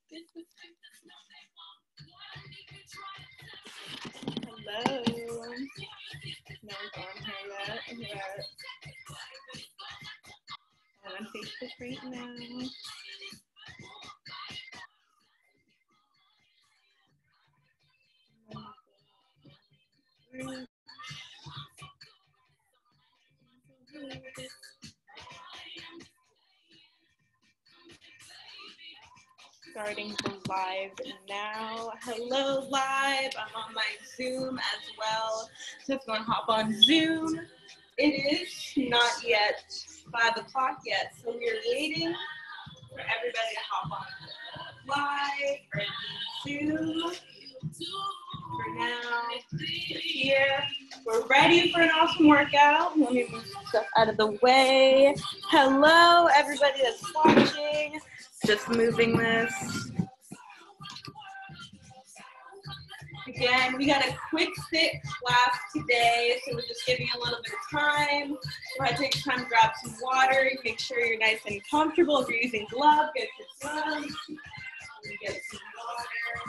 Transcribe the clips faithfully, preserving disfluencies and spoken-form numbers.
Hello. No one's on here yet. yet. I'm on Facebook right now. Starting the live now. Hello, live. I'm on my Zoom as well. So if you want to hop on Zoom, it is not yet five o'clock yet. So we're waiting for everybody to hop on live or Zoom. For now, we're here. We're ready for an awesome workout. Let me move stuff out of the way. Hello, everybody that's watching. Just moving this. Again, we got a quick sit class today, so we're just giving you a little bit of time. Go ahead, take time to grab some water. Make sure you're nice and comfortable. If you're using gloves, get your gloves. Get some water.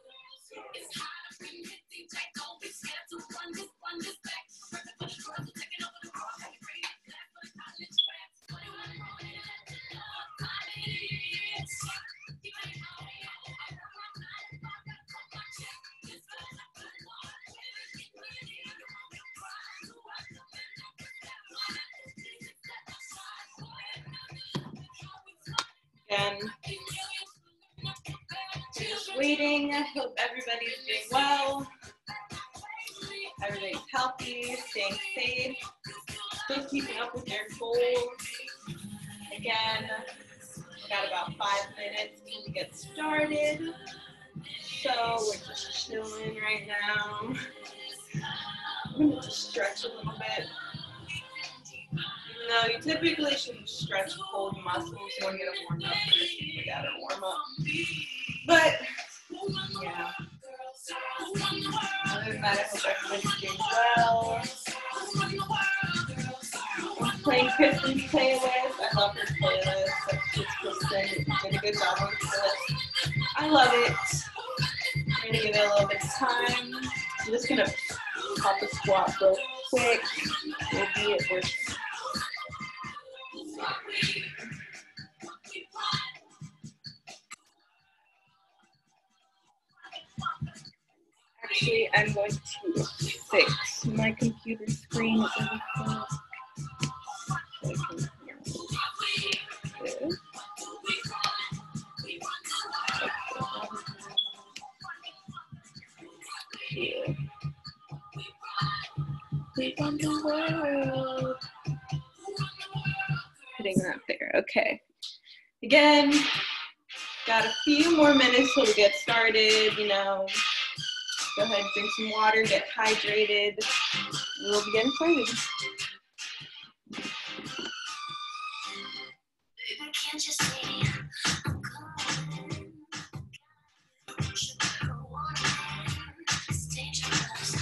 Again, just waiting. I hope everybody's doing well. Everybody's healthy, staying safe, still keeping up with your goals. Again, we got about five minutes to get started. So we're just chilling right now. I'm gonna just stretch a little bit. No, you typically should stretch cold muscles when you get a warm up. We got a warm up. But, yeah. Other than that, I hope everybody's doing well. I'm playing Kristen's playlist. I love her playlist. It's Kristen did a good job on the playlist. I love it. I'm going to give it a little bit of time. I'm just going to pop a squat real quick. We'll be at work. Actually, I'm going to fix my computer screen really quick. So I can hear this. Here. Sleep on the world. Putting that there. Okay. Again, got a few more minutes till we get started. You know, go ahead and drink some water, get hydrated. We'll be getting started. Can't you see I'm calling? It's dangerous.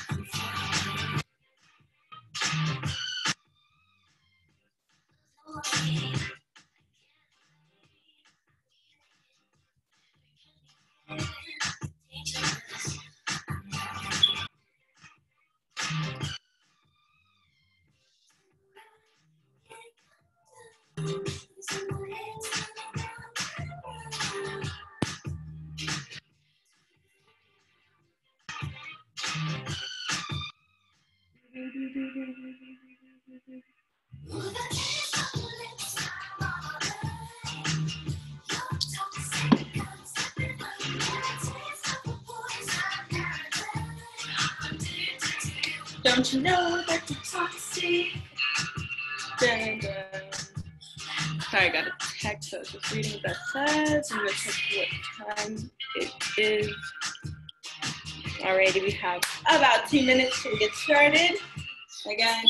Don't you know that you're toxic? Dun, dun. Sorry, I got a text. I was just reading what that says. I'm going to check what time it is. Alrighty, we have about two minutes to get started. Again,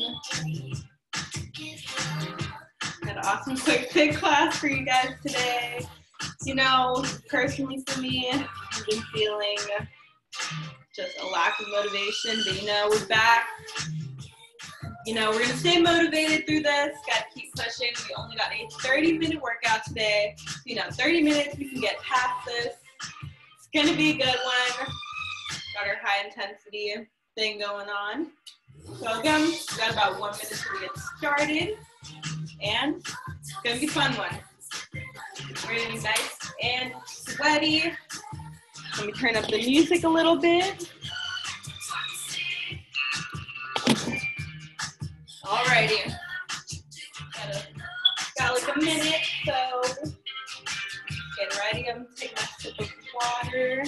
got an awesome quick fit class for you guys today. You know, personally for me, I've been feeling just a lack of motivation, but you know, we're back. You know, we're gonna stay motivated through this. Gotta keep session. We only got a thirty minute workout today. You know, thirty minutes, we can get past this. It's gonna be a good one. Got our high intensity thing going on. So again, we got about one minute till we get started. And it's gonna be a fun one. We're gonna be nice and sweaty. Let me turn up the music a little bit. Alrighty. Got, got like a minute, so get ready. I'm taking a sip of water.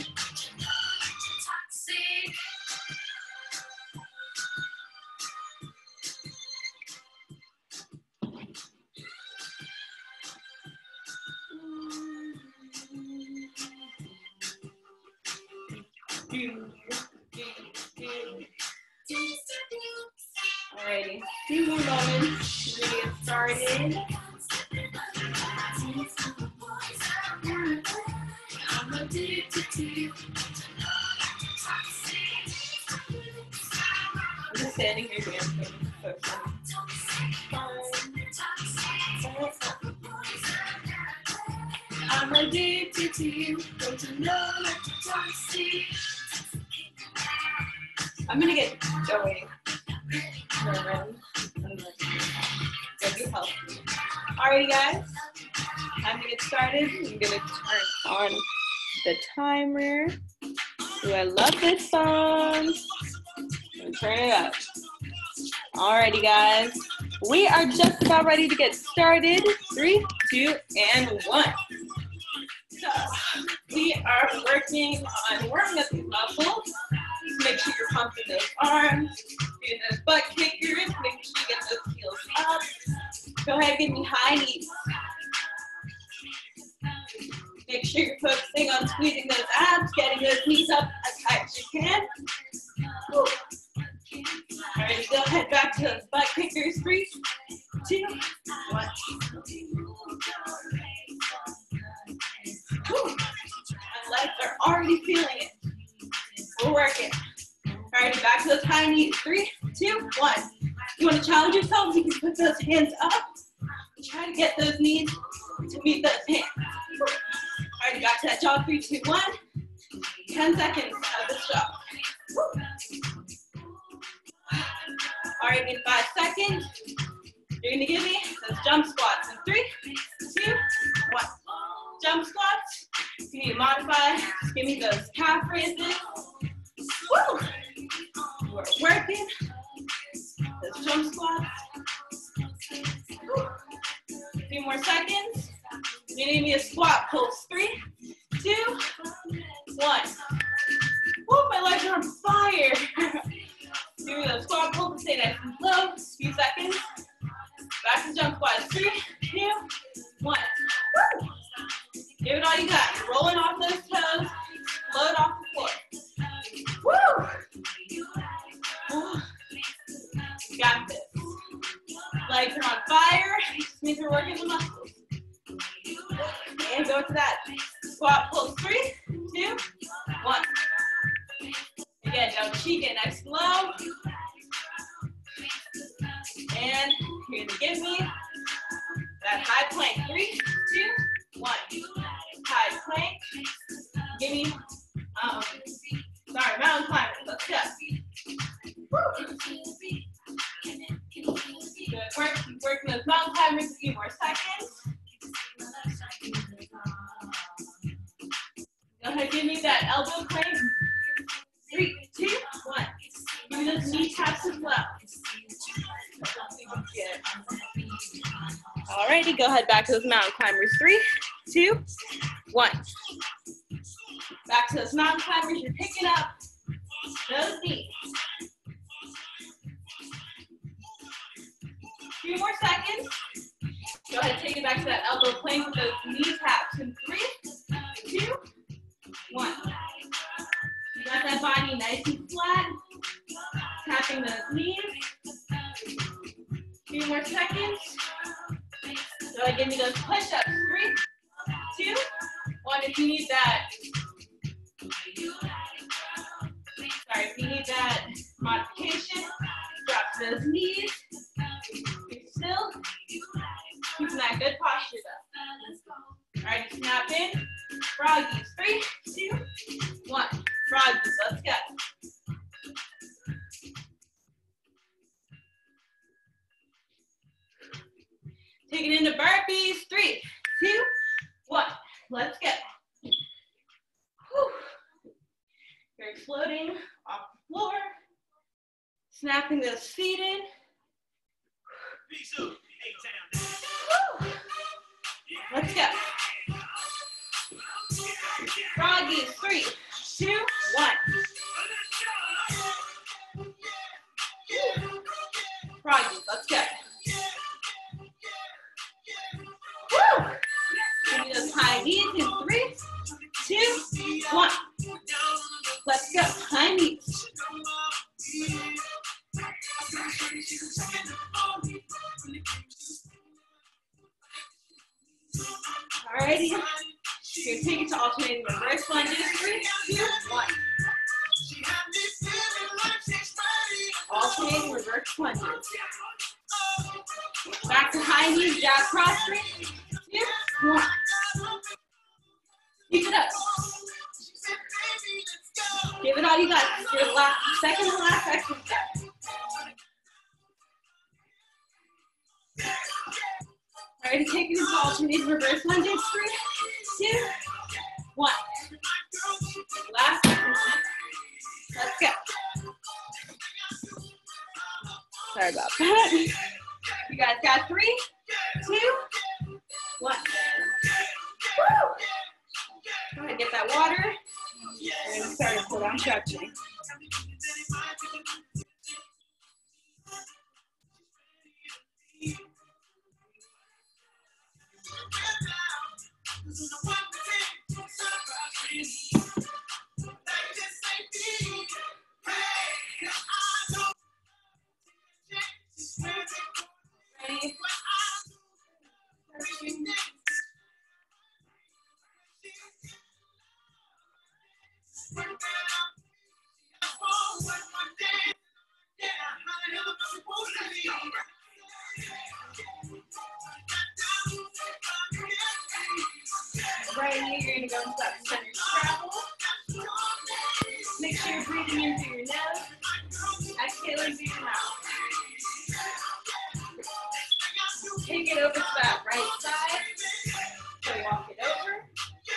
Alrighty, few more moments to get started. I'm just standing here dancing. So I'm addicted to you. Don't you know that you're toxic? I'm gonna get going. Alrighty, guys. Time to get started. I'm gonna turn on the timer. Ooh, I love this song. I'm gonna turn it up. Alrighty, guys. We are just about ready to get started. Three, two, and one. So we are working on warming up these muscles. Just make sure you're pumping those arms, doing those butt kickers, making sure you get those heels up. Go ahead, give me high knees. Make sure you're focusing on squeezing those abs, getting those knees up as high as you can. Woo. All right, go ahead, back to those butt kickers. Three, two, one. Woo. My legs are already feeling it. We're working. All right, back to those high knees. Three, two, one. You want to challenge yourself? You can put those hands up. Try to get those knees to meet those hands. All right, back to that jog. Three, two, one. Ten seconds of this jog. All right, in five seconds, you're gonna give me those jump squats. In three, two, one. Jump squats. You need to modify. Just give me those calf raises. Woo! We're working. Those jump squats. Woo. A few more seconds. You need me a squat pulse. Three, two, one. Woo, my legs are on fire. Give me those squat pulse. Stay nice and slow. A few seconds. Back to jump squats. Three, two, one. Woo. Give it all you got. You're rolling off those toes. Load off the floor. Woo! Oh, you got this. Legs are on fire. Just means we're working the muscles. And go to that squat pulse. Three, two, one. Again, down cheek it nice and low. And you're gonna give me that high plank. Three, two, one. High plank. Give me, um, sorry, mountain climbers. Let's go. Woo. Good work. Keep working those mountain climbers. A few more seconds. Go ahead, give me that elbow plank. Three, two, one. Give me those knee taps as well. Alrighty, go ahead back to those mountain climbers. Three, two, one. Back to those mountain climbers. You're picking up those knees. Few more seconds. Go ahead, take it back to that elbow plank with those knee taps. In three, two, one. You got that body nice and flat. Tapping those knees. Few more seconds. Go ahead, give me those push-ups. Three, two, one. If you need that. Sorry, if you need that modification, drop to those knees. Keep still. in that good posture though. All right, snap in. Froggies. Three, two, one. Froggies. Let's go. Take it into burpees. Three, two, one. Let's go. Whew. You're exploding off the floor. Snapping those feet in. Whew. Let's go. Froggies. Three, two, one. Froggies. Let's go. Woo! Give me those high knees in three, two, one. Let's go. High knees. Alrighty. You're going to take it to alternating reverse lunges. Three, two, one. Alternating reverse lunges. Back to high knees, jab cross. Three, two, one. Keep it up. Give it all you got. It's your last, second to last exercise. All right, take it into alternating reverse lunges. Three, two, one. Last exercise. Let's go. Sorry about that. You guys got three, two, one. Woo! Go ahead, get that water. We're going to start a pull-down stretching. Ready? Right here, you're going to go into that center straddle. Make sure you're breathing in through your nose, exhaling through your mouth. Take it over to that right side. So walk it over.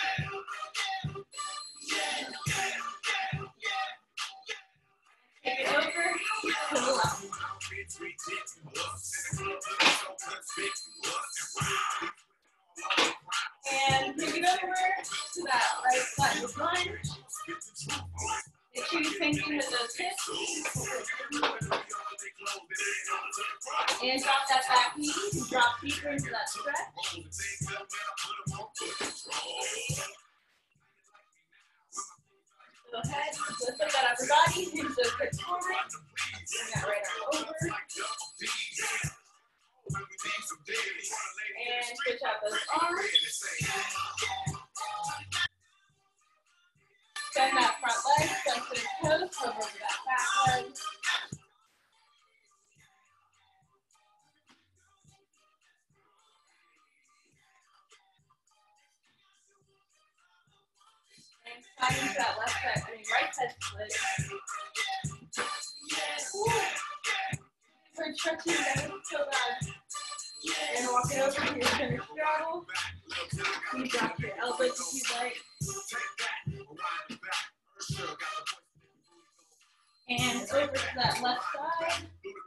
Take it over to the left. And take it over to that right side of lunge. Make sure you're thinking with those hips. And drop that back knee. Drop deeper into that stretch. Go ahead. Lift up that upper body. Hinge those hips forward. Bring that right arm over. And switch out those arms. Bend that front leg, flex those toes, come over that back leg. And slide into that left side, I mean right side split. We're stretching down so bad. And walk it over to your center straddle. You drop your elbows if you like. And over to that left side.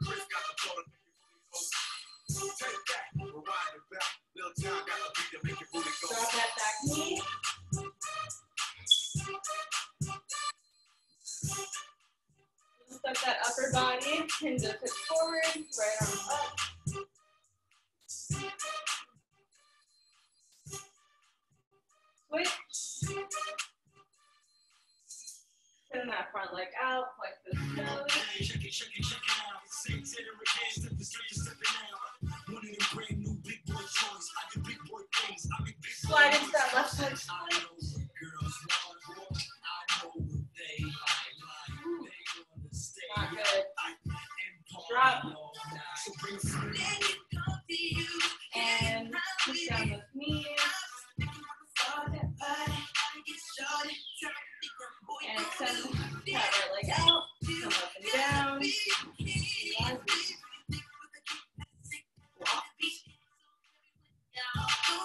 Drop that back knee. Lift up that upper body. Hinge those hips forward. Right arm up. Switch. Send that front leg out, flex those toes. Slide into that left side split. Not good. Drop. And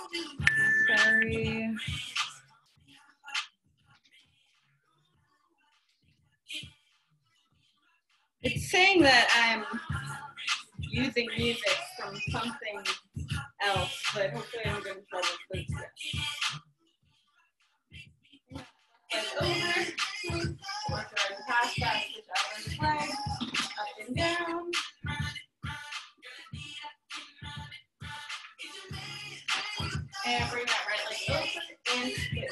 Sorry. It's saying that I'm using music from something else, but hopefully I'm going to trouble with this. Like over, work our past that, switch out on the leg, up and down. And bring that right leg over and twist.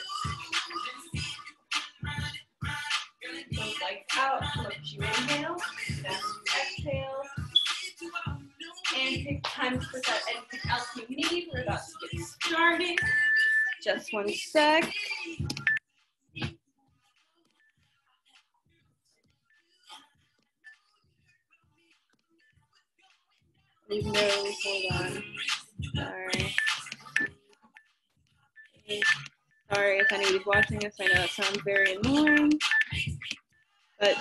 Those legs out, lift you inhale, down exhale. And take time to put out anything else you need. We're about to get started. Just one sec. No, hold on. Sorry. Sorry if anybody's watching this. I know it sounds very annoying. But,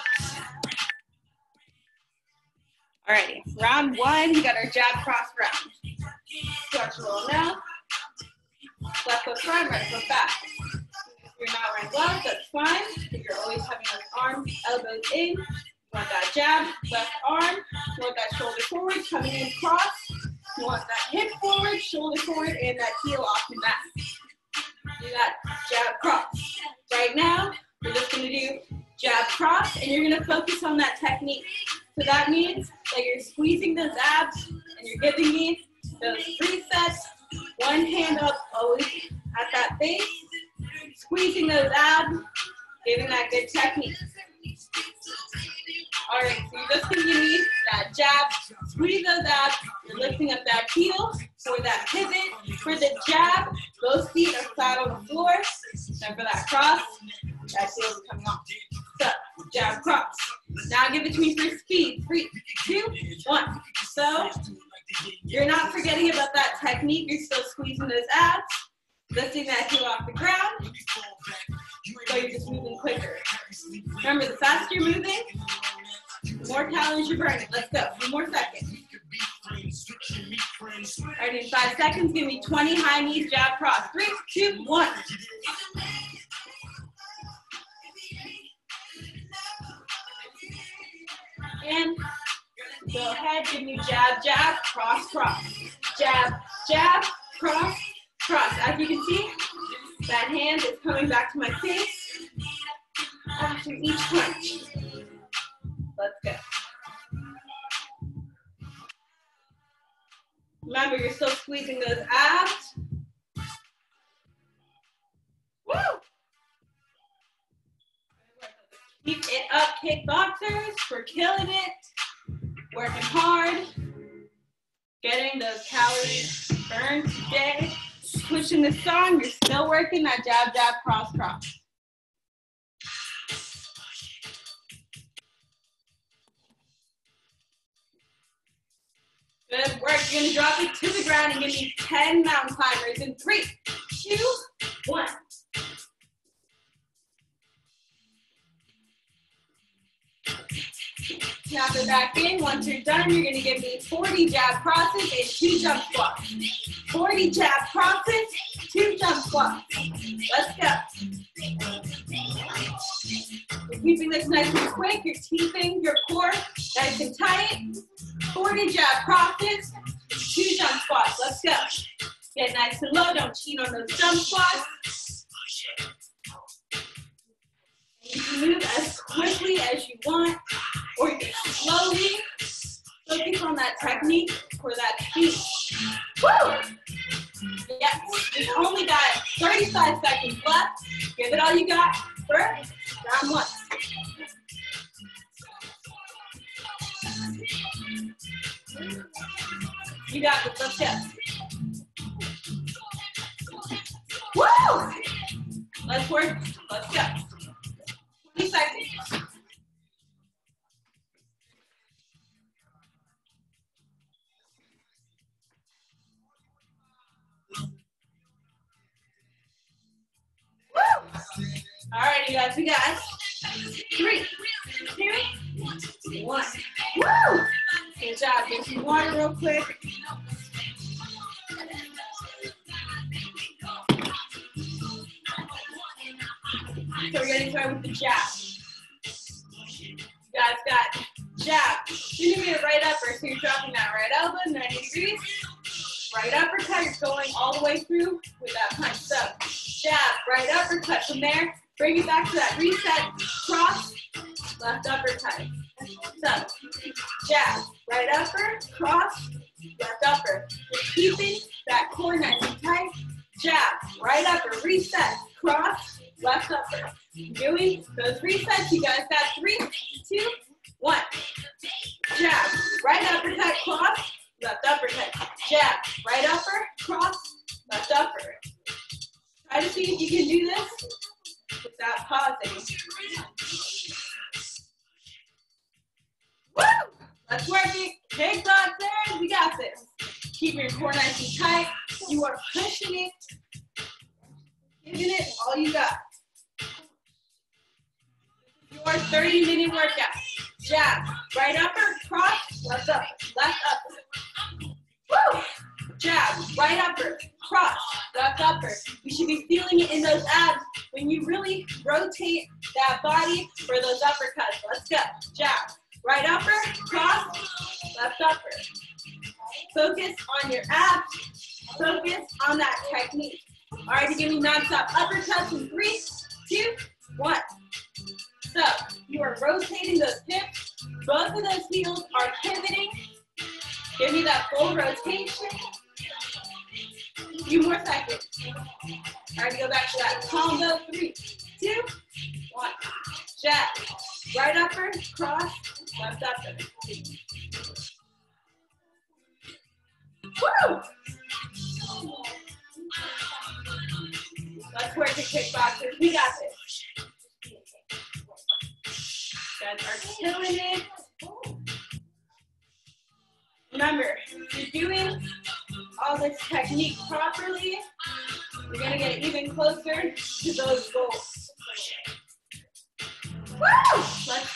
alrighty. Round one, you got our jab cross round. Stretch a little now. Left foot front, right foot back. If you're not wearing gloves, that's fine. But you're always having those arms, elbows in. You want that jab, left arm. You want that shoulder forward, coming in cross. You want that hip forward, shoulder forward, and that heel off the mat. Do that jab cross. Right now, we're just gonna do jab cross, and you're gonna focus on that technique. So that means that you're squeezing those abs, and you're giving me those three sets. One hand up, always at that base, squeezing those abs, giving that good technique. All right, so you're just gonna give me that jab, squeeze those abs, you're lifting up that heel for that pivot, for the jab, both feet are flat on the floor, and for that cross, that heel is coming off. So, jab, cross. Now give it to me for speed, three, two, one. So, you're not forgetting about that technique, you're still squeezing those abs, lifting that heel off the ground, so you're just moving quicker. Remember, the faster you're moving, the more calories you're burning. Let's go, one more second. All right, in five seconds, give me twenty high knees, jab, cross. Three, two, one. And go ahead, give me jab, jab, cross, cross. Jab, jab, cross, cross. As you can see, that hand is coming back to my face after each punch. Let's go. Remember, you're still squeezing those abs. Woo! Keep it up, kickboxers. We're killing it. Working hard. Getting those calories burned today. Pushing the song, you're still working that jab, jab, cross, cross. Good work. You're going to drop it to the ground and give me ten mountain climbers in three, two, one. Snap it back in. Once you're done, you're going to give me forty jab crosses and two jump squats. forty jab crosses, two jump squats. Let's go. You're keeping this nice and quick. You're keeping your core nice and tight. forty jab crosses, two jump squats. Let's go. Get nice and low. Don't cheat on those jump squats. You can move as quickly as you want, or you can slowly focus on that technique for that speed. Woo! Yes, we've only got thirty-five seconds left. Give it all you got for round one. You got this, let's go. Woo! Let's work, let's go. twenty seconds. Woo! All right, you guys, we got three, two, one. Woo! Good job. Get some water real quick. So we're getting started with the jab. You guys got jab. You're gonna get right upper, so you're dropping that right elbow, ninety degrees. Right uppercut, you're going all the way through with that punch. So jab, right uppercut. From there, bring it back to that reset, cross, left uppercut. So jab, right upper, cross, left upper. You're keeping that core nice and tight. Jab, right upper, reset, cross, left upper. Doing those resets, you guys got three, two, one. Jab, right uppercut, cross, left uppercut. Jab, right upper, cross, left upper. Try to see if you can do this without pausing. Woo! Let's work it. Big dog there. We got this. Keep your core nice and tight. You are pushing it, giving it all you got. Your thirty minute workout. Jab, right upper, cross, left upper, left upper. Woo! Jab, right upper, cross, left upper. You should be feeling it in those abs when you really rotate that body for those uppercuts. Let's go. Jab, right upper, cross, left upper. Focus on your abs. Focus on that technique. All right, you're giving me non-stop uppercuts in three, two, one. So you are rotating those hips. Both of those heels are pivoting. Give me that full rotation. A few more seconds. All right, go back to that combo. Three, two, one. Jab. Right upper, cross, left upper. Woo! Let's work the kickboxers. We got this. You guys are killing it. Remember, if you're doing all this technique properly, you're going to get even closer to those goals. Woo! Let's go.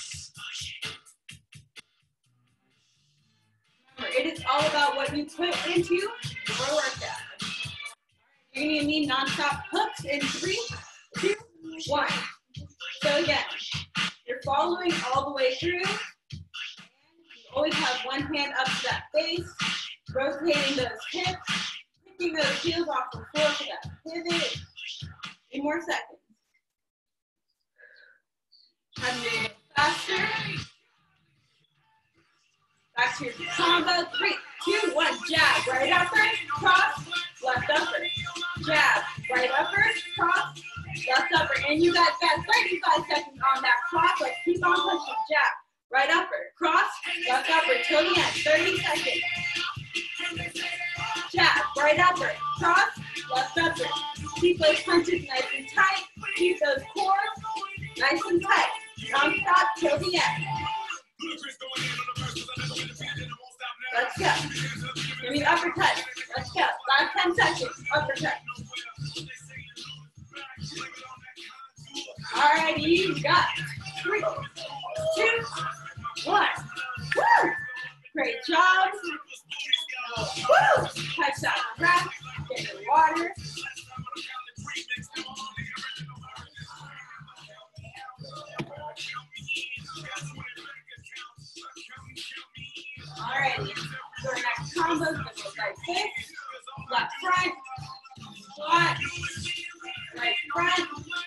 Remember, it is all about what you put into your workout. You're going to need non-stop hooks in three, two, one. So again, you're following all the way through. You always have one hand up to that base, rotating those hips, picking those heels off the floor for that pivot. Three more seconds. Time to move a little faster. Back to your combo. Three, two, one. Jab, right upper, cross, left upper. Jab, right upper, cross, left upper. And you guys got thirty-five seconds on that clock. Let's keep on pushing. Jab, right upper, cross, left upper till the end. thirty seconds. Jab, right upper, cross, left upper. Keep those punches nice and tight. Keep those cores nice and tight. Non-stop till the end. Let's go. Give me the uppercut. Let's go. Last ten seconds. Uppercut. Alrighty, you got three, two, one. Woo! Great job. Woo! Catch that breath. Get your water. Alrighty. So our next combo is going to look like this. Left front. Squat. Right front.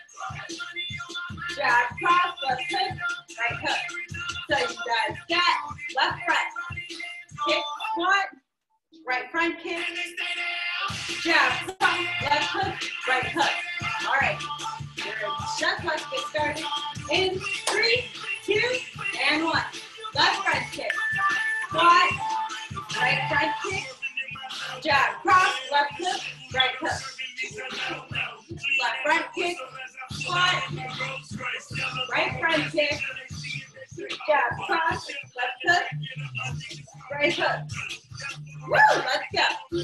Jab, cross, left hook, right hook. So you guys got left front. Kick, squat. Right front kick. Jab, cross, left hook, right hook. Alright. Just let's get started. In three, two, and one. Left front kick. Squat. Right front kick. Jab, cross, left hook, right hook. Left front kick. Squat. Right front kick. Jab, cross, left hook, right hook. Woo! Let's go.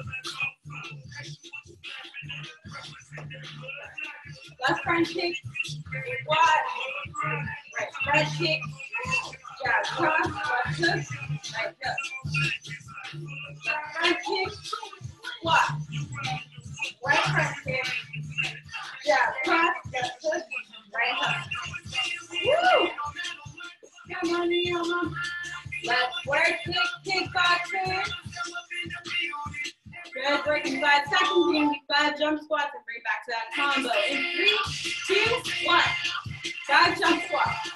Left front kick. Squat. Right front kick. Jab, cross, left hook, right hook. Left front kick. Squat. Right front kick. Jab, cross, left hook, five jump squats and bring back to that combo. In three, two, one. Five jump squats.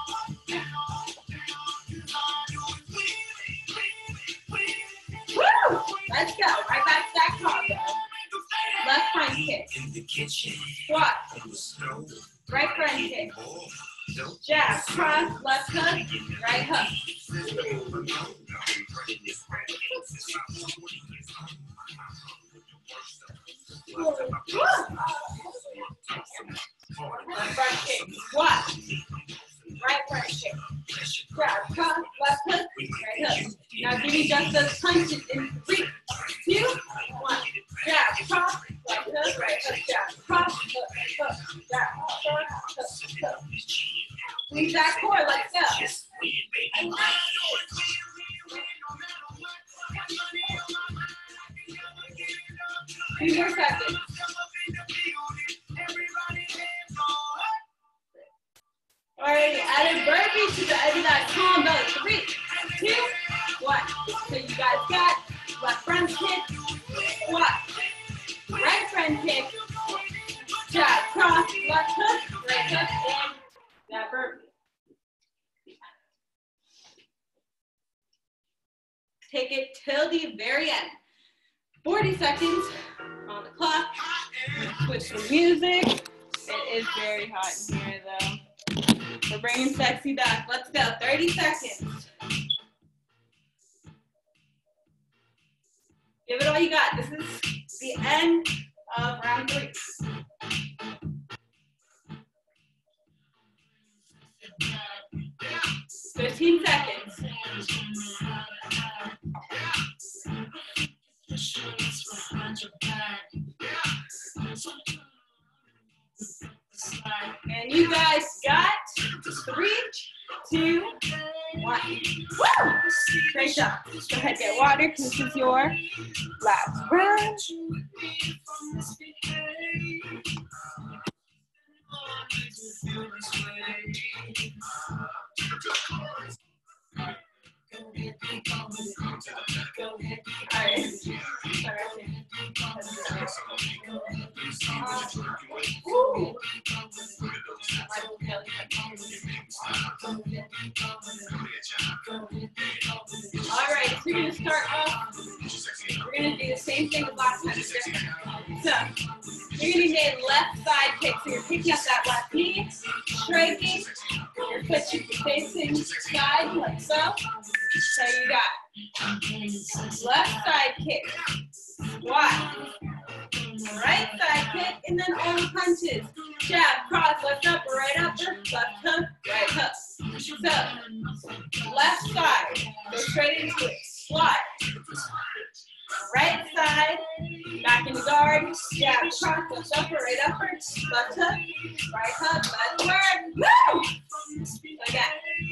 Woo! Let's go. Right back to that combo. Left front kick. Squat. Right front kick. Jab, cross, left hook, right hook. Left front kick, squat. Right front kick. Jab, cross, left hook, right hook. Now give me just those punches in three, two, one. Jab, cross, left hook, right hook, jab, cross, hook, hook, jab, cross, hook, hook. Squeeze that core, let's go. Two more seconds. Alright, added burpee to the end of that combo. Three, two, one. So you guys got left front kick, squat, right front kick, jab, cross, left hook, right hook, and that burpee. Take it till the very end. forty seconds on the clock. Switch the music. It is very hot in here though. We're bringing sexy back. Let's go. thirty seconds. Give it all you got. This is the end of round three. fifteen seconds. And you guys got three, two, one. Woo! Great job. Go ahead, get water. This is your last round. All right. Ooh. All right, so we're going to start off. We're going to do the same thing as last time. So, you're going to get left side kick. So you're picking up that left knee, striking. Your foot should be facing side like so. So you got left side kick, squat, right side kick, and then all the punches. Jab, cross, left upper, right upper, left hook, right hook. So, left side, go straight into it, squat. Right side, back in the guard, jab, cross, left upper, right upper, left hook, right hook, let's work. Woo! Again.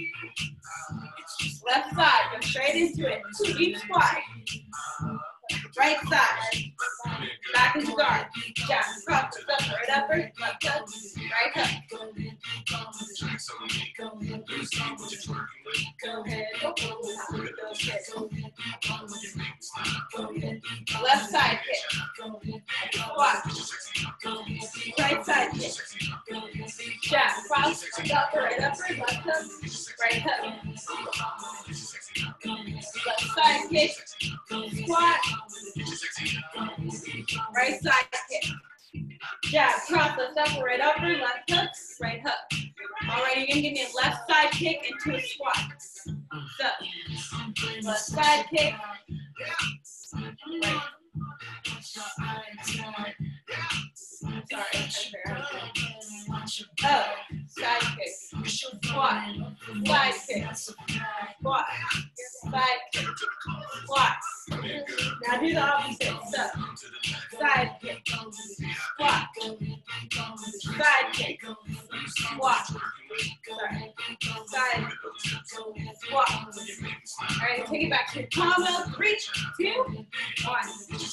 Left side, go straight into it. Deep squat. Right side. Back into guard. Jab, cross, left upper, right upper, left hook, right hook. Go ahead. Left side kick. Squat. Right side kick. Jab, cross, left upper, right upper, left hook, right hook. Left side kick. Squat. Right side kick. Jab, cross, left upper, right upper, left hook, right hook. All right, you're gonna give me a left side kick into a squat. So, left side kick. Right. Sorry, oh, side kick. Squat. Side kick. Squat. Side kick. Squat. Now do the opposite. So, side kick. Squat. Side kick. Squat. Sorry. Side squat. All right, take it back to combo. Three, two, one.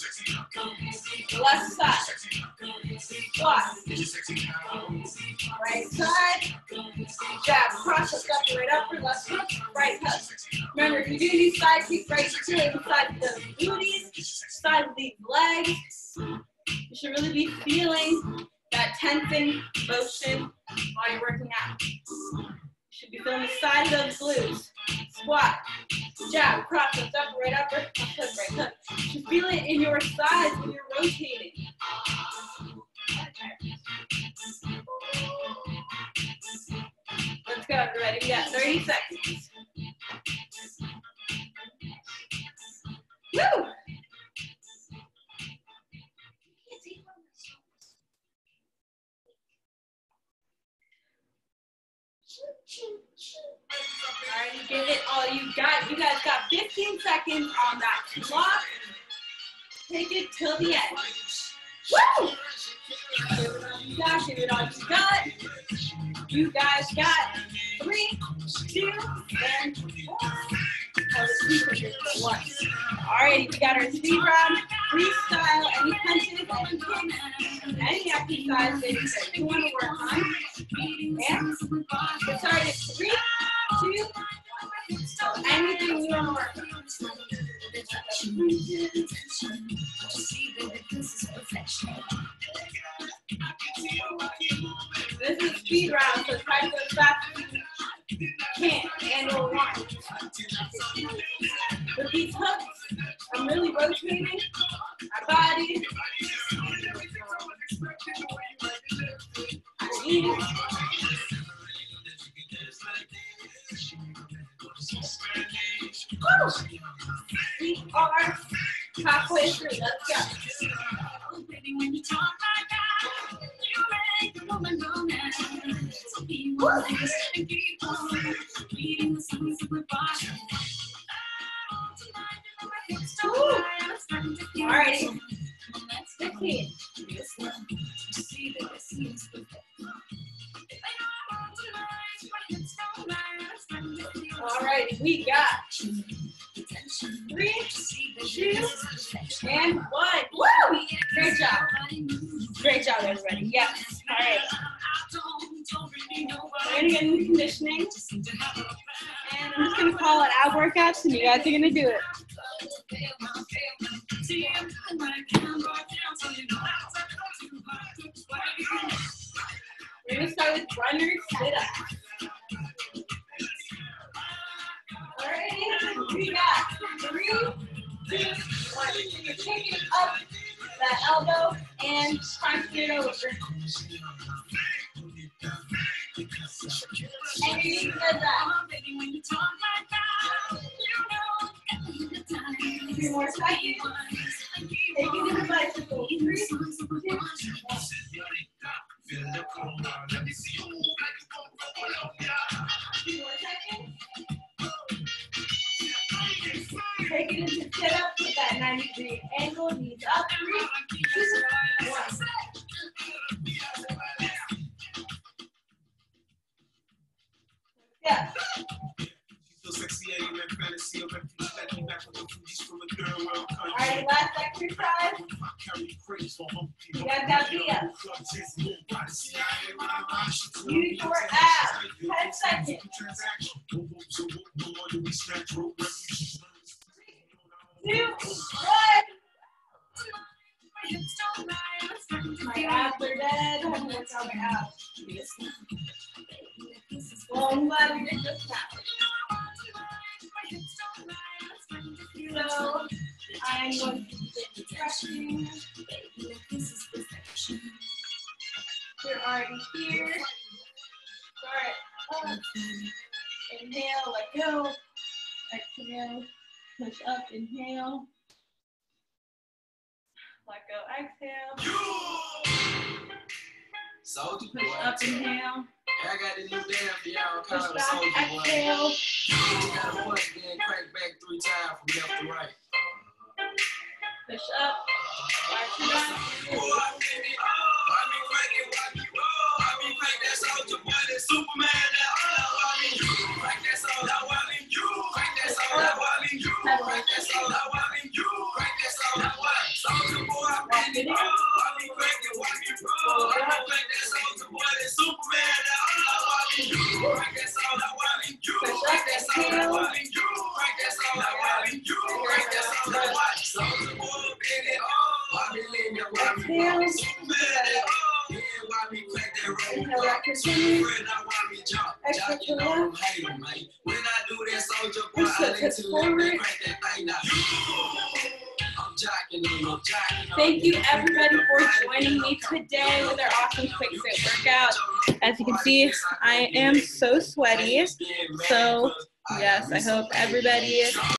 Left side. Squat. Right side. Jab. Cross the stuff right upper. Left hook. Right hook. Remember, if you do these side kicks right to inside the booties, side of these legs, you should really be feeling that tensing motion while you're working out. You should be feeling the side of those glutes. Squat, jab, crop lift, up, right upper, hook, right hook. You should feel it in your thighs when you're rotating. Let's go, you ready? We got thirty seconds. Woo! All right, you give it all you got. You guys got fifteen seconds on that clock. Take it till the end. Woo! Give it all you got. Give it all you got. You guys got three, two, and one. One. All right, we got our speed round, freestyle, any punches, any kicks, any exercise that you want to work on. And get started. Three, two, one. Anything you want to work on. This is speed round, so try to go as fast as you can and or want. With these hooks, I'm really rotating our body. Our knees. We are halfway through. Let's go. All right. fifteen. All right, we got three, two, and one. Woo! Great job. Great job, everybody. Yes. All right. We're going to get into conditioning. And I'm just going to call it ab workouts, and you guys are going to do it. We're going to start with runner sit-ups. Alrighty, we got three, two, one. So you're taking up that elbow and trying to get it over. And you're using that. Three more seconds. Take it to the bicycle. Three, two, one. Two more seconds. Take it into sit-up with that ninety degree angle, knees up, three, two, one. Yeah. Alright, last exercise. You guys got the up. Use your abs. ten seconds. Two, one. My abs are dead. I'm going to tell my abs. Well, I'm glad we did this now. So, I'm going to be stretching. You're already here. Start up. Inhale, let go. Exhale. Push up, inhale. Let go, exhale. Soldier Push boy, up, inhale. I got this new dance for y'all Push called back, Soldier Boy. exhale. You gotta punch, then crank back three times from left to right. Push up. Watch it up. Exhale. exhale. Inhale that continue. Exhale to the left. Push the hips forward. Thank you everybody for joining me today with our awesome quick fit workout. As you can see, I am so sweaty. So yes, I hope everybody